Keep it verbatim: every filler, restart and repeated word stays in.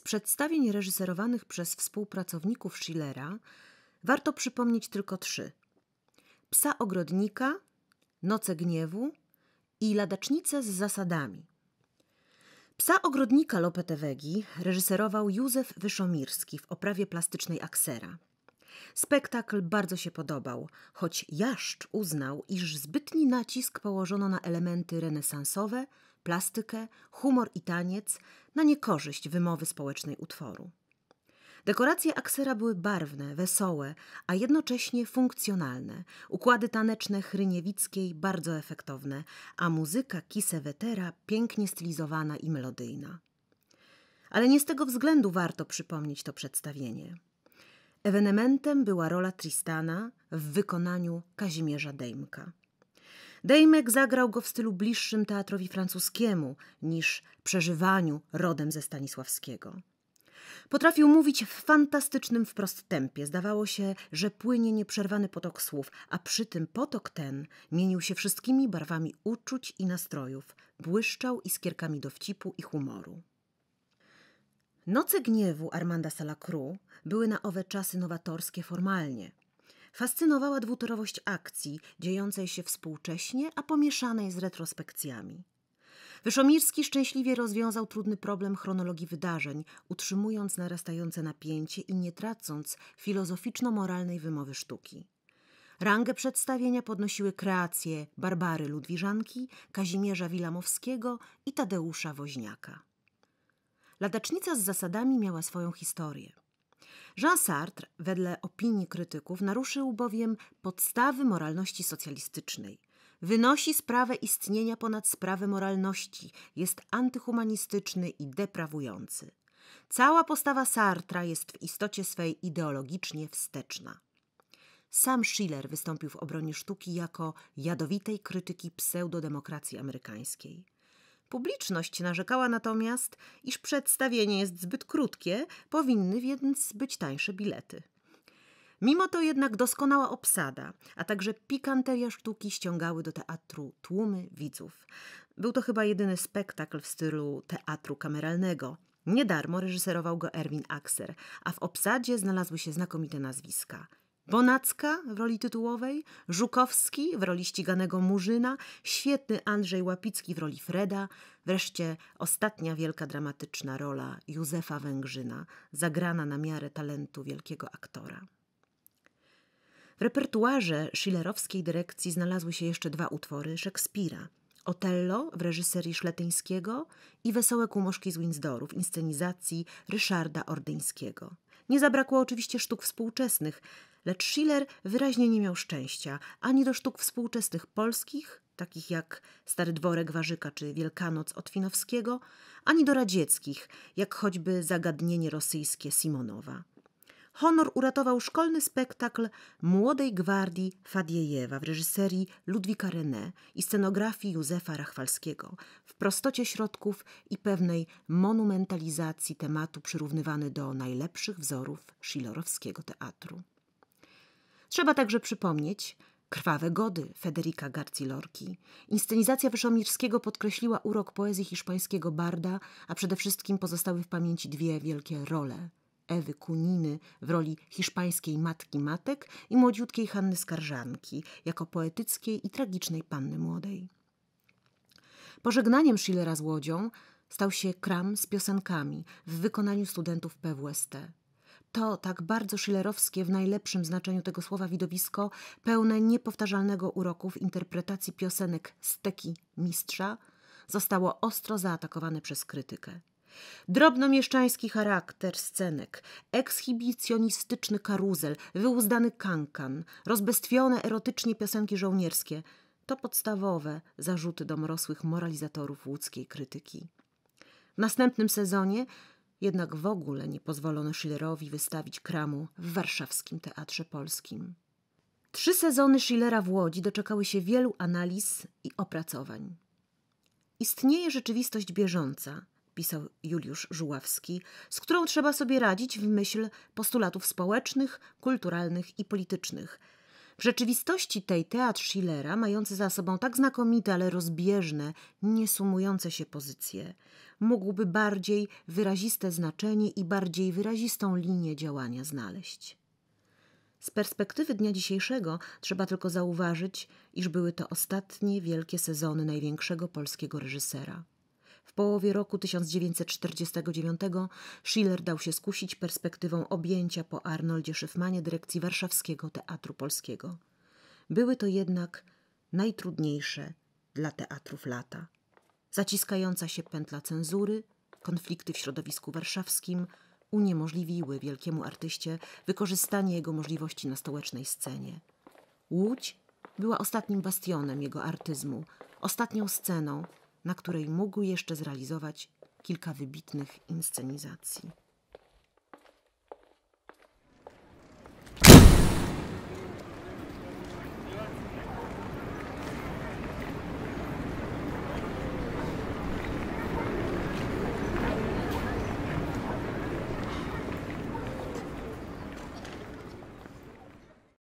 przedstawień reżyserowanych przez współpracowników Schillera warto przypomnieć tylko trzy: Psa ogrodnika, Noce gniewu i Ladacznicę z zasadami. Psa ogrodnika Lope de Vegi reżyserował Józef Wyszomirski w oprawie plastycznej Axera. Spektakl bardzo się podobał, choć Jaszcz uznał, iż zbytni nacisk położono na elementy renesansowe, plastykę, humor i taniec, na niekorzyść wymowy społecznej utworu. Dekoracje Axera były barwne, wesołe, a jednocześnie funkcjonalne. Układy taneczne Hryniewickiej bardzo efektowne, a muzyka Kiesewettera pięknie stylizowana i melodyjna. Ale nie z tego względu warto przypomnieć to przedstawienie. Ewenementem była rola Tristana w wykonaniu Kazimierza Dejmka. Dejmek zagrał go w stylu bliższym teatrowi francuskiemu niż przeżywaniu rodem ze Stanisławskiego. Potrafił mówić w fantastycznym wprost tempie. Zdawało się, że płynie nieprzerwany potok słów, a przy tym potok ten mienił się wszystkimi barwami uczuć i nastrojów, błyszczał iskierkami dowcipu i humoru. Noce gniewu Armanda Salacruz były na owe czasy nowatorskie formalnie. Fascynowała dwutorowość akcji, dziejącej się współcześnie, a pomieszanej z retrospekcjami. Wyszomirski szczęśliwie rozwiązał trudny problem chronologii wydarzeń, utrzymując narastające napięcie i nie tracąc filozoficzno-moralnej wymowy sztuki. Rangę przedstawienia podnosiły kreacje Barbary Ludwiżanki, Kazimierza Wilamowskiego i Tadeusza Woźniaka. Ladacznica z zasadami miała swoją historię. Jean Sartre, wedle opinii krytyków, naruszył bowiem podstawy moralności socjalistycznej. Wynosi sprawę istnienia ponad sprawę moralności, jest antyhumanistyczny i deprawujący. Cała postawa Sartra jest w istocie swej ideologicznie wsteczna. Sam Schiller wystąpił w obronie sztuki jako jadowitej krytyki pseudodemokracji amerykańskiej. Publiczność narzekała natomiast, iż przedstawienie jest zbyt krótkie, powinny więc być tańsze bilety. Mimo to jednak doskonała obsada, a także pikanteria sztuki ściągały do teatru tłumy widzów. Był to chyba jedyny spektakl w stylu teatru kameralnego. Nie darmo reżyserował go Erwin Axer, a w obsadzie znalazły się znakomite nazwiska. Bonacka w roli tytułowej, Żukowski w roli ściganego Murzyna, świetny Andrzej Łapicki w roli Freda, wreszcie ostatnia wielka dramatyczna rola Józefa Węgrzyna, zagrana na miarę talentu wielkiego aktora. W repertuarze schillerowskiej dyrekcji znalazły się jeszcze dwa utwory Szekspira: Otello w reżyserii Szletyńskiego i Wesołe kumoszki z Windsoru w inscenizacji Ryszarda Ordyńskiego. Nie zabrakło oczywiście sztuk współczesnych, lecz Schiller wyraźnie nie miał szczęścia ani do sztuk współczesnych polskich, takich jak Stary Dworek Warzyka czy Wielkanoc Otwinowskiego, ani do radzieckich, jak choćby Zagadnienie rosyjskie Simonowa. Honor uratował szkolny spektakl Młodej Gwardii Fadiejewa w reżyserii Ludwika René i scenografii Józefa Rachwalskiego, w prostocie środków i pewnej monumentalizacji tematu przyrównywany do najlepszych wzorów schillerowskiego teatru. Trzeba także przypomnieć Krwawe gody Federica Garci Lorki. Inscenizacja Wyszomirskiego podkreśliła urok poezji hiszpańskiego barda, a przede wszystkim pozostały w pamięci dwie wielkie role – Ewy Kuniny w roli hiszpańskiej matki matek i młodziutkiej Hanny Skarżanki jako poetyckiej i tragicznej panny młodej. Pożegnaniem Schillera z Łodzią stał się Kram z piosenkami w wykonaniu studentów P W S T. To tak bardzo schillerowskie w najlepszym znaczeniu tego słowa widowisko, pełne niepowtarzalnego uroku w interpretacji piosenek Steki Mistrza, zostało ostro zaatakowane przez krytykę. Drobnomieszczański charakter scenek, ekshibicjonistyczny karuzel, wyuzdany kankan, rozbestwione erotycznie piosenki żołnierskie – to podstawowe zarzuty domorosłych moralizatorów łódzkiej krytyki. W następnym sezonie jednak w ogóle nie pozwolono Schillerowi wystawić Kramu w warszawskim Teatrze Polskim. Trzy sezony Schillera w Łodzi doczekały się wielu analiz i opracowań. Istnieje rzeczywistość bieżąca, pisał Juliusz Żuławski, z którą trzeba sobie radzić w myśl postulatów społecznych, kulturalnych i politycznych. W rzeczywistości tej teatr Schillera, mający za sobą tak znakomite, ale rozbieżne, niesumujące się pozycje, mógłby bardziej wyraziste znaczenie i bardziej wyrazistą linię działania znaleźć. Z perspektywy dnia dzisiejszego trzeba tylko zauważyć, iż były to ostatnie wielkie sezony największego polskiego reżysera. W połowie roku tysiąc dziewięćset czterdziestego dziewiątego Schiller dał się skusić perspektywą objęcia po Arnoldzie Szyfmanie dyrekcji Warszawskiego Teatru Polskiego. Były to jednak najtrudniejsze dla teatrów lata. Zaciskająca się pętla cenzury, konflikty w środowisku warszawskim uniemożliwiły wielkiemu artyście wykorzystanie jego możliwości na stołecznej scenie. Łódź była ostatnim bastionem jego artyzmu, ostatnią sceną, na której mógł jeszcze zrealizować kilka wybitnych inscenizacji.